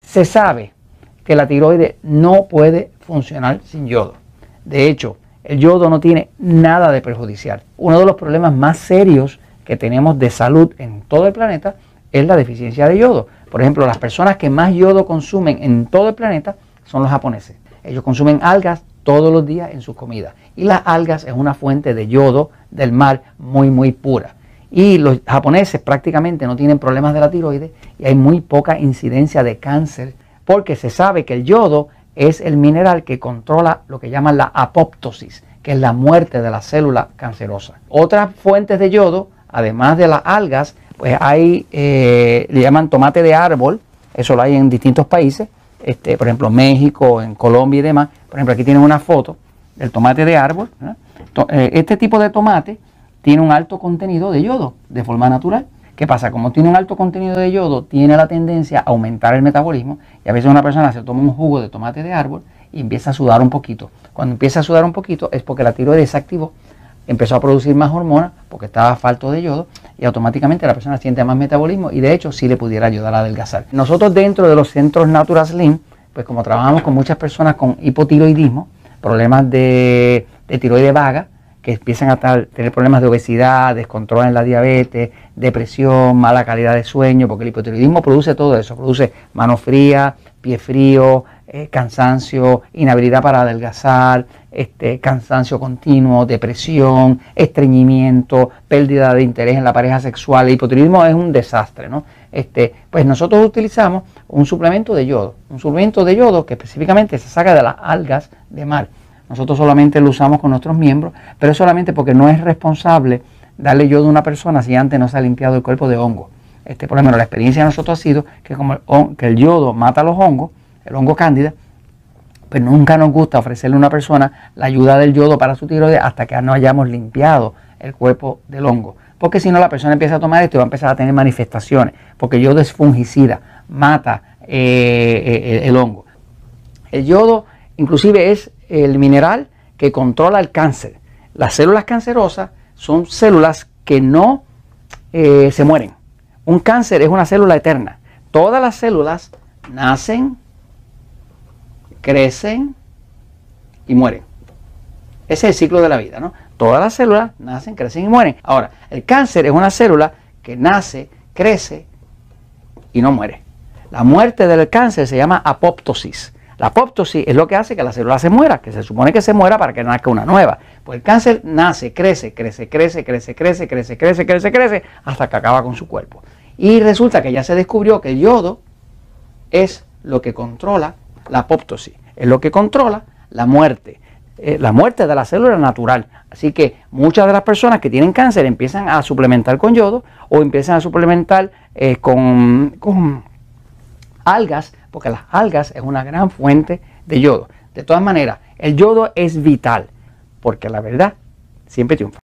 Se sabe que la tiroides no puede funcionar sin yodo. De hecho, el yodo no tiene nada de perjudicial. Uno de los problemas más serios que tenemos de salud en todo el planeta es la deficiencia de yodo. Por ejemplo, las personas que más yodo consumen en todo el planeta son los japoneses. Ellos consumen algas todos los días en sus comidas. Y las algas es una fuente de yodo del mar muy pura. Y los japoneses prácticamente no tienen problemas de la tiroides y hay muy poca incidencia de cáncer, porque se sabe que el yodo es el mineral que controla lo que llaman la apoptosis, que es la muerte de la célula cancerosa. Otras fuentes de yodo, además de las algas, pues hay, le llaman tomate de árbol, eso lo hay en distintos países, por ejemplo México, en Colombia y demás. Por ejemplo, aquí tienen una foto del tomate de árbol, ¿no? Este tipo de tomate tiene un alto contenido de yodo de forma natural. ¿Qué pasa? Como tiene un alto contenido de yodo, tiene la tendencia a aumentar el metabolismo y a veces una persona se toma un jugo de tomate de árbol y empieza a sudar un poquito. Cuando empieza a sudar un poquito es porque la tiroides se activó, empezó a producir más hormonas porque estaba falto de yodo y automáticamente la persona siente más metabolismo y de hecho sí le pudiera ayudar a adelgazar. Nosotros dentro de los centros Natural Slim, pues como trabajamos con muchas personas con hipotiroidismo, problemas de tiroides vaga, que empiezan a tener problemas de obesidad, descontrol en la diabetes, depresión, mala calidad de sueño, porque el hipotiroidismo produce todo eso, produce mano fría, pie frío, cansancio, inhabilidad para adelgazar, cansancio continuo, depresión, estreñimiento, pérdida de interés en la pareja sexual. El hipotiroidismo es un desastre, ¿no? Pues nosotros utilizamos un suplemento de yodo que específicamente se saca de las algas de mar. Nosotros solamente lo usamos con nuestros miembros, pero es solamente porque no es responsable darle yodo a una persona si antes no se ha limpiado el cuerpo de hongo. Por lo menos la experiencia de nosotros ha sido que como que el yodo mata los hongos, el hongo cándida, pues nunca nos gusta ofrecerle a una persona la ayuda del yodo para su tiroides hasta que no hayamos limpiado el cuerpo del hongo. Porque si no, la persona empieza a tomar esto y va a empezar a tener manifestaciones, porque el yodo es fungicida, mata el hongo. El yodo inclusive es el mineral que controla el cáncer. Las células cancerosas son células que no se mueren. Un cáncer es una célula eterna. Todas las células nacen, crecen y mueren. Ese es el ciclo de la vida, ¿no? Todas las células nacen, crecen y mueren. Ahora, el cáncer es una célula que nace, crece y no muere. La muerte del cáncer se llama apoptosis. La apoptosis es lo que hace que la célula se muera, que se supone que se muera para que nazca una nueva. Pues el cáncer nace, crece, hasta que acaba con su cuerpo. Y resulta que ya se descubrió que el yodo es lo que controla la apoptosis, es lo que controla la muerte de la célula natural. Así que muchas de las personas que tienen cáncer empiezan a suplementar con yodo o empiezan a suplementar con algas, porque las algas es una gran fuente de yodo. De todas maneras, el yodo es vital, porque la verdad siempre triunfa.